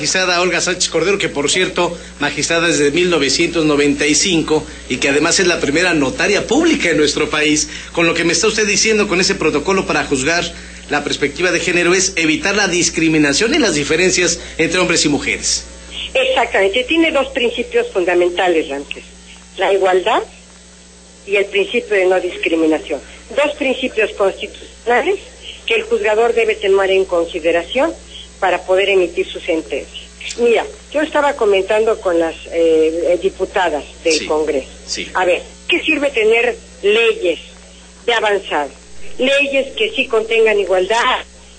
magistrada Olga Sánchez Cordero, que por cierto, magistrada desde 1995 y que además es la primera notaria pública en nuestro país, con lo que me está usted diciendo con ese protocolo para juzgar la perspectiva de género es evitar la discriminación y las diferencias entre hombres y mujeres. Exactamente, tiene dos principios fundamentales, Ramses: la igualdad y el principio de no discriminación. Dos principios constitucionales que el juzgador debe tomar en consideración para poder emitir su sentencia. Mira, yo estaba comentando con las diputadas del Congreso. Sí. A ver, ¿qué sirve tener leyes de avanzado? Leyes que sí contengan igualdad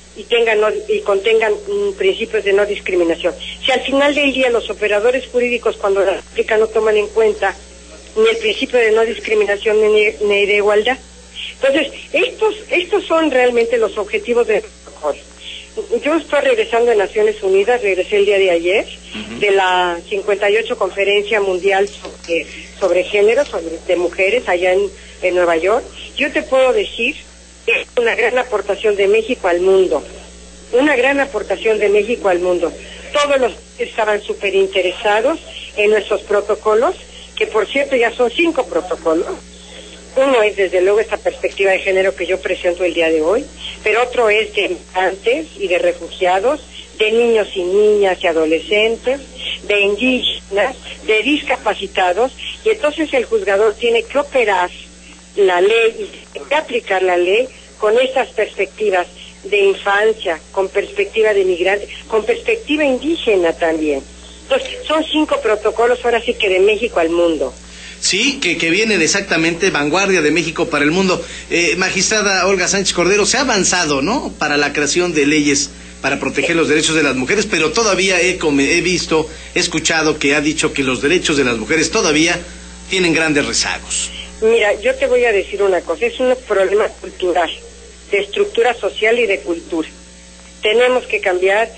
y contengan principios de no discriminación. Si al final del día los operadores jurídicos, cuando la aplican, no toman en cuenta ni el principio de no discriminación ni de igualdad. Entonces, estos son realmente los objetivos del protocolo. Yo estoy regresando de Naciones Unidas, regresé el día de ayer, de la 58 Conferencia Mundial sobre Género, de mujeres, allá en Nueva York. Yo te puedo decir que es una gran aportación de México al mundo. Una gran aportación de México al mundo. Todos los estaban súper interesados en nuestros protocolos, que por cierto ya son 5 protocolos. Uno es desde luego esta perspectiva de género que yo presento el día de hoy, pero otro es de migrantes y de refugiados, de niños y niñas y adolescentes, de indígenas, de discapacitados, y entonces el juzgador tiene que operar la ley y tiene que aplicar la ley con estas perspectivas de infancia, con perspectiva de migrante, con perspectiva indígena también. Entonces, son 5 protocolos ahora sí que de México al mundo. Sí, que vienen exactamente vanguardia de México para el mundo. Magistrada Olga Sánchez Cordero, se ha avanzado, ¿no?, para la creación de leyes para proteger los derechos de las mujeres, pero todavía he escuchado que ha dicho que los derechos de las mujeres todavía tienen grandes rezagos. Mira, yo te voy a decir una cosa, es un problema cultural, de estructura social y de cultura. Tenemos que cambiar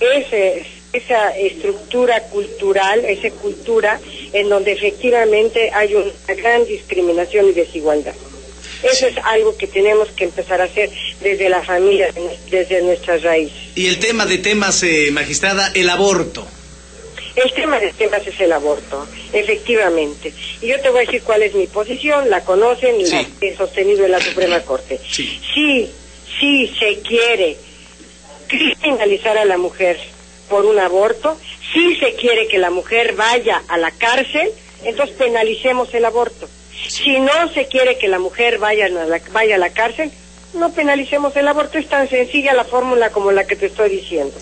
esa estructura cultural, esa cultura en donde efectivamente hay una gran discriminación y desigualdad. Eso es algo que tenemos que empezar a hacer desde la familia, desde nuestras raíces. Y el tema de temas, magistrada, el aborto. El tema de temas es el aborto, efectivamente. Y yo te voy a decir cuál es mi posición, la conocen y la he sostenido en la Suprema Corte. Sí se quiere criminalizar a la mujer por un aborto, si se quiere que la mujer vaya a la cárcel, entonces penalicemos el aborto. Si no se quiere que la mujer vaya a la cárcel, no penalicemos el aborto. Es tan sencilla la fórmula como la que te estoy diciendo.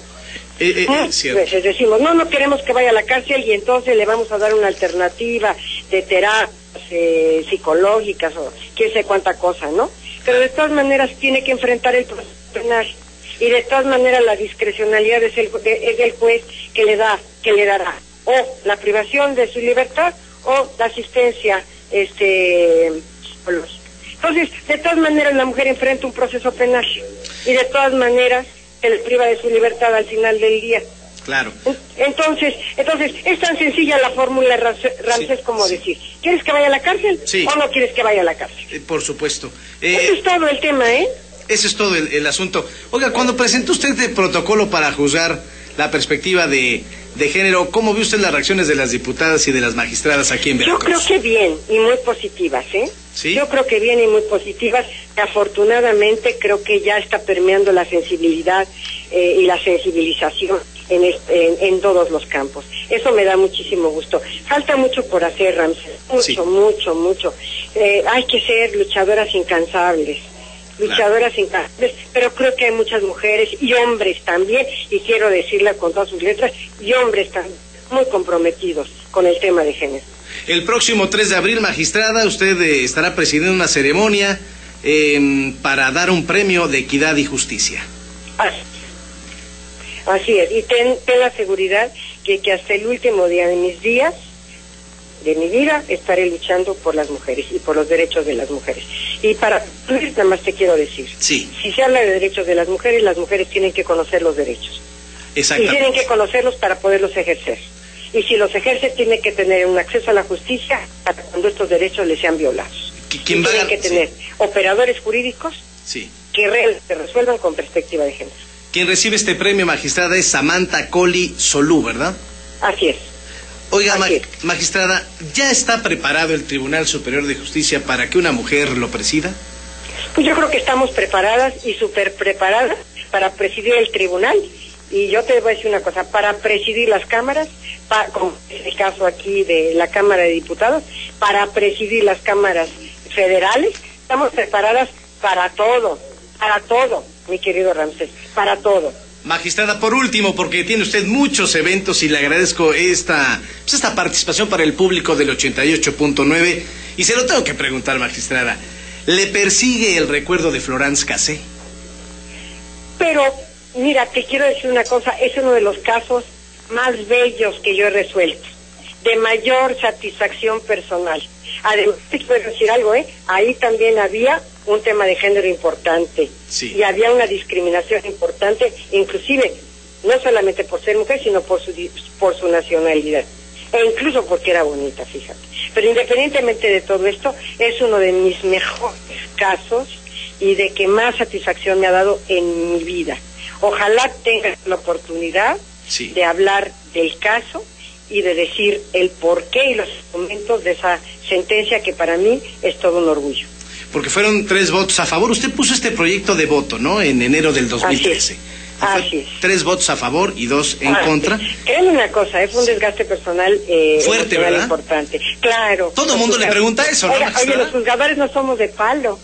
Pues decimos, no queremos que vaya a la cárcel y entonces le vamos a dar una alternativa de terapias psicológicas o quién sé cuánta cosa, ¿no? Pero de todas maneras tiene que enfrentar el proceso penal. Y de todas maneras la discrecionalidad es del juez que le dará o la privación de su libertad o la asistencia psicológica. Entonces, de todas maneras la mujer enfrenta un proceso penal y de todas maneras se le priva de su libertad al final del día. Claro. Entonces es tan sencilla la fórmula, Ramsés, como decir, ¿quieres que vaya a la cárcel o no quieres que vaya a la cárcel? Por supuesto. Eso es todo el tema, Ese es todo el asunto. Oiga, cuando presentó usted el protocolo para juzgar la perspectiva de género, ¿cómo vio usted las reacciones de las diputadas y de las magistradas aquí en Veracruz? Yo creo que bien y muy positivas, ¿Sí? Yo creo que bien y muy positivas. Afortunadamente creo que ya está permeando la sensibilidad y la sensibilización en todos los campos. Eso me da muchísimo gusto. Falta mucho por hacer, Ramsés, mucho. Hay que ser luchadoras incansables. Pero creo que hay muchas mujeres y hombres también, y quiero decirla con todas sus letras, y hombres también muy comprometidos con el tema de género. El próximo 3 de abril, magistrada, usted estará presidiendo una ceremonia para dar un premio de equidad y justicia. Así es, y ten la seguridad que hasta el último día de mis días, de mi vida, estaré luchando por las mujeres y por los derechos de las mujeres. Y para concluir, nada más te quiero decir, si se habla de derechos de las mujeres tienen que conocer los derechos. Y tienen que conocerlos para poderlos ejercer. Y si los ejerce, tiene que tener un acceso a la justicia para cuando estos derechos les sean violados. Tienen que tener operadores jurídicos que resuelvan con perspectiva de género. Quien recibe este premio, magistrada, es Samantha Colli Solú, ¿verdad? Así es. Oiga, magistrada, ¿ya está preparado el Tribunal Superior de Justicia para que una mujer lo presida? Pues yo creo que estamos preparadas y súper preparadas para presidir el tribunal. Y yo te voy a decir una cosa, para presidir las cámaras, como es el caso aquí de la Cámara de Diputados, para presidir las cámaras federales, estamos preparadas para todo, mi querido Ramsés, para todo. Magistrada, por último, porque tiene usted muchos eventos y le agradezco esta participación para el público del 88.9, y se lo tengo que preguntar, magistrada, ¿le persigue el recuerdo de Florence Cassé? Pero, mira, te quiero decir una cosa, es uno de los casos más bellos que yo he resuelto, de mayor satisfacción personal. Además, te quiero decir algo, ahí también había un tema de género importante, sí, y había una discriminación importante, inclusive, no solamente por ser mujer, sino por su nacionalidad, e incluso porque era bonita, fíjate. Pero independientemente de todo esto, es uno de mis mejores casos y de que más satisfacción me ha dado en mi vida. Ojalá tengas la oportunidad de hablar del caso y de decir el porqué y los argumentos de esa sentencia que para mí es todo un orgullo. Porque fueron 3 votos a favor. Usted puso este proyecto de voto, ¿no?, en enero del 2013. Así es. 3 votos a favor y 2 en contra. Créeme una cosa, fue un desgaste personal fuerte, ¿verdad? Importante. Claro. Todo el mundo le pregunta eso, ¿no? Oye, los juzgadores no somos de palo.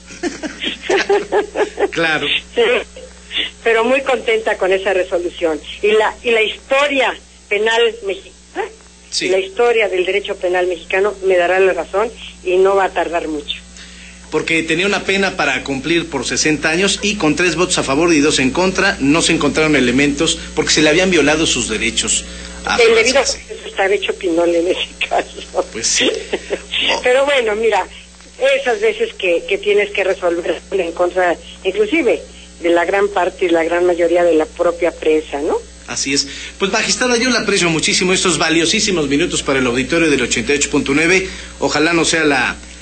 Claro. Sí. Pero muy contenta con esa resolución. Y la historia penal mexicana, la historia del derecho penal mexicano me dará la razón y no va a tardar mucho. Porque tenía una pena para cumplir por 60 años y con 3 votos a favor y 2 en contra no se encontraron elementos porque se le habían violado sus derechos. El debido está hecho pinol en ese caso. Pues sí. Pero bueno, mira, esas veces que tienes que resolver en contra, inclusive de la gran parte y la gran mayoría de la propia prensa, ¿no? Así es. Pues, magistrada, yo le aprecio muchísimo estos valiosísimos minutos para el auditorio del 88.9. Ojalá no sea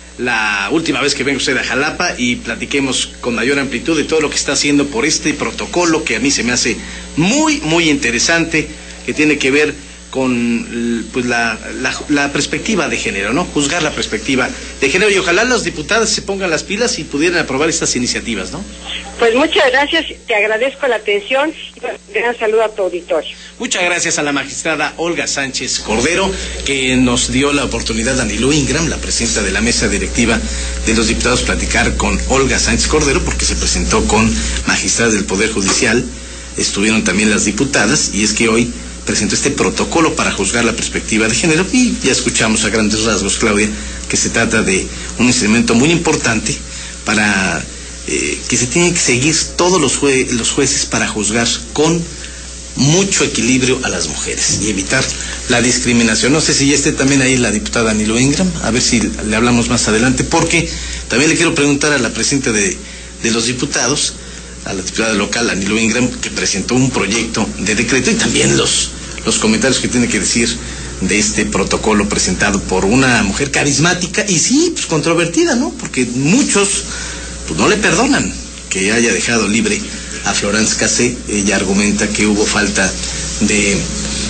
la última vez que venga usted a Jalapa y platiquemos con mayor amplitud de todo lo que está haciendo por este protocolo que a mí se me hace muy, muy interesante, que tiene que ver con pues la perspectiva de género, ¿no? Juzgar la perspectiva de género, y ojalá los diputados se pongan las pilas y pudieran aprobar estas iniciativas, ¿no? Pues muchas gracias, te agradezco la atención y un gran saludo a tu auditorio. Muchas gracias a la magistrada Olga Sánchez Cordero, que nos dio la oportunidad a Anilú Ingram, la presidenta de la mesa directiva de los diputados, platicar con Olga Sánchez Cordero, porque se presentó con magistradas del Poder Judicial, estuvieron también las diputadas, y es que hoy presentó este protocolo para juzgar la perspectiva de género, y ya escuchamos a grandes rasgos, Claudia, que se trata de un instrumento muy importante para que se tienen que seguir todos los jueces para juzgar con mucho equilibrio a las mujeres y evitar la discriminación. No sé si ya esté también ahí la diputada Anilú Ingram, a ver si le hablamos más adelante, porque también le quiero preguntar a la presidenta de los diputados, a la diputada local Anilú Ingram, que presentó un proyecto de decreto, y también los comentarios que tiene que decir de este protocolo presentado por una mujer carismática y sí, pues controvertida, ¿no? Porque muchos pues no le perdonan que haya dejado libre a Florence Cassé. Ella argumenta que hubo falta de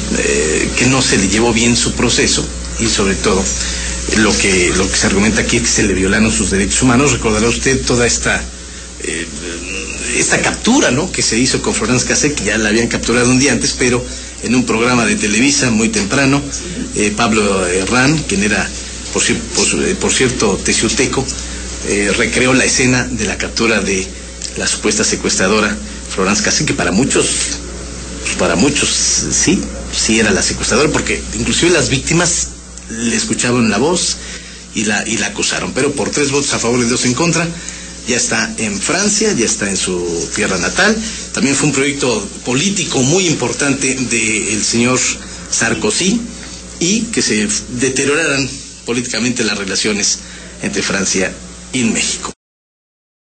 que no se le llevó bien su proceso, y sobre todo lo que se argumenta aquí es que se le violaron sus derechos humanos. Recordará usted toda esta captura, ¿no?, que se hizo con Florence Cassé, que ya la habían capturado un día antes, pero en un programa de Televisa muy temprano, Pablo Herrán, quien era por cierto teciuteco, recreó la escena de la captura de la supuesta secuestradora Florence Cassé, que para muchos sí era la secuestradora, porque inclusive las víctimas le escuchaban la voz y la acusaron, pero por 3 votos a favor y 2 en contra, ya está en Francia, ya está en su tierra natal. También fue un proyecto político muy importante del señor Sarkozy, y que se deterioraran políticamente las relaciones entre Francia y México.